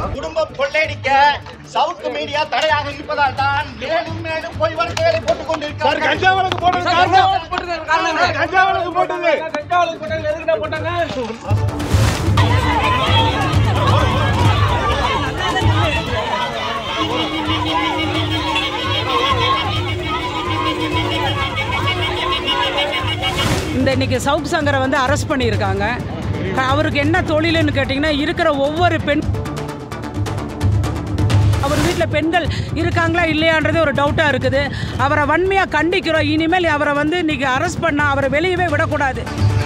குடும்பம் கொள்ளையடிக்க சவுக்கு மீடியா தடையாக இருப்பதால் தான் மேலும் மேலும் பொய் வழக்குகளை போட்டுக் கொண்டிருக்கிறார்கள். கஞ்சா வழக்கு போட்டது எதுக்குடா போட்டாங்க? இன்னைக்கு சவுக் சங்கரை வந்து அரெஸ்ட் பண்ணியிருக்காங்க. அவருக்கு என்ன தொழிலுன்னு கேட்டிங்கன்னா, இருக்கிற ஒவ்வொரு பெண் அவர் வீட்டில் பெண்கள் இருக்காங்களா இல்லையான்றது ஒரு டவுட்டாக இருக்குது. அவரை வன்மையாக கண்டிக்கிறோம். இனிமேல் அவரை வந்து இன்றைக்கி அரெஸ்ட் பண்ணால் அவரை வெளியவே விடக்கூடாது.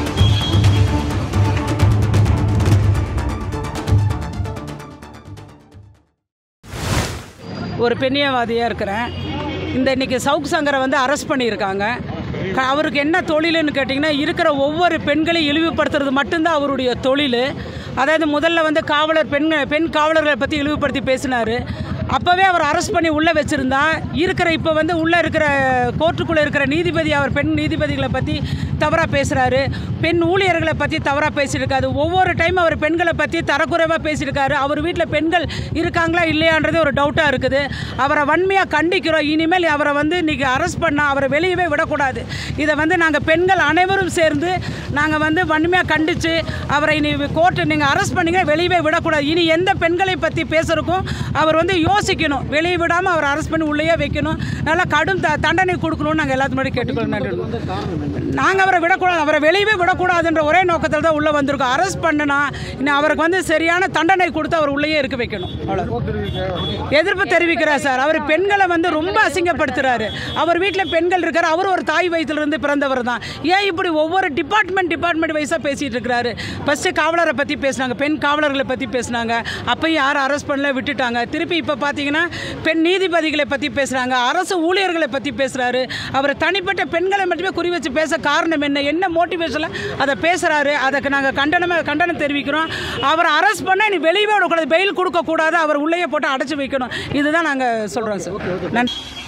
ஒரு பெண்ணியவாதியாக இருக்கிறேன். இன்றைக்கி சவுக் சங்கரை வந்து அரெஸ்ட் பண்ணியிருக்காங்க. அவருக்கு என்ன தொழிலுன்னு கேட்டிங்கன்னா, இருக்கிற ஒவ்வொரு பெண்களையும் இழிவுபடுத்துறது மட்டும்தான் அவருடைய தொழில். அதாவது முதல்ல வந்து பெண் காவலர்களை பற்றி இழிவுபடுத்தி பேசினார். அப்போவே அவர் அரெஸ்ட் பண்ணி உள்ளே வச்சுருந்தா இப்போ வந்து உள்ளே இருக்கிற கோர்ட்டுக்குள்ளே இருக்கிற நீதிபதி அவர் பெண் நீதிபதிகளை பற்றி தவறாக பேசுகிறாரு. பெண் ஊழியர்களை பற்றி தவறாக பேசியிருக்காரு. ஒவ்வொரு டைம் அவர் பெண்களை பற்றி தரக்குறைவாக பேசியிருக்காரு. அவர் வீட்டில் பெண்கள் இருக்காங்களா இல்லையான்றது ஒரு டவுட்டாக இருக்குது. அவரை வன்மையாக கண்டிக்கிறோம். இனிமேல் அவரை வந்து இன்றைக்கி அரெஸ்ட் பண்ணால் அவரை வெளியவே விடக்கூடாது. இதை வந்து நாங்கள் பெண்கள் அனைவரும் சேர்ந்து நாங்கள் வந்து வன்மையாக கண்டித்து அவரை இனி கோர்ட்டு நீங்கள் அரெஸ்ட் பண்ணிங்க, வெளியவே விடக்கூடாது. இனி எந்த பெண்களை பற்றி பேசுகிறக்கும் அவர் வந்து யோசிக்கணும். வெளியே விடாமல் அவர் அரெஸ்ட் பண்ணி உள்ளேயே வைக்கணும். நல்லா கடும் தண்டனை கொடுக்கணும்னு நாங்கள் எல்லாத்து முன்னாடி கேட்டுக்கொள்ளணும். நாங்கள் அவரை விடக்கூடாது, அவரை வெளியவே விடக்கூடாதுன்ற ஒரே நோக்கத்தில் தான் உள்ளே வந்திருக்கோம். அரெஸ்ட் பண்ணுனா இன்னும் அவருக்கு வந்து சரியான தண்டனை கொடுத்து அவர் உள்ளேயே இருக்க வைக்கணும். அவ்வளோ எதிர்ப்பு தெரிவிக்கிறார் சார். அவர் பெண்களை வந்து ரொம்ப அசிங்கப்படுத்துகிறாரு. அவர் வீட்டில் பெண்கள் இருக்கார். அவர் ஒரு தாய் வயிற்றிலிருந்து பிறந்தவர் தான். ஏன் இப்படி ஒவ்வொரு டிபார்ட்மெண்ட் வைஸாக பேசிகிட்டு இருக்கிறாரு? ஃபஸ்ட்டு காவலரை பற்றி பேசினாங்க, பெண் காவலர்களை பற்றி பேசினாங்க. அப்பையும் யாரும் அரெஸ்ட் பண்ணல, விட்டுட்டாங்க. திருப்பி இப்போ பார்த்தீங்கன்னா பெண் நீதிபதிகளை பற்றி பேசுகிறாங்க, அரசு ஊழியர்களை பற்றி பேசுகிறாரு. அவர் தனிப்பட்ட பெண்களை மட்டுமே குறி வச்சு பேச காரணம் என்ன மோட்டிவேஷனில் அதை பேசுகிறாரு. அதுக்கு நாங்கள் கண்டனம் தெரிவிக்கிறோம். அவரை அரெஸ்ட் பண்ணால் நீ வெளியே விடக்கூடாது, பெயில் கொடுக்கக்கூடாது, அவர் உள்ளேயே போட்டு அடைச்சி வைக்கணும். இதுதான் நாங்கள் சொல்கிறோம் சார். நன்றி.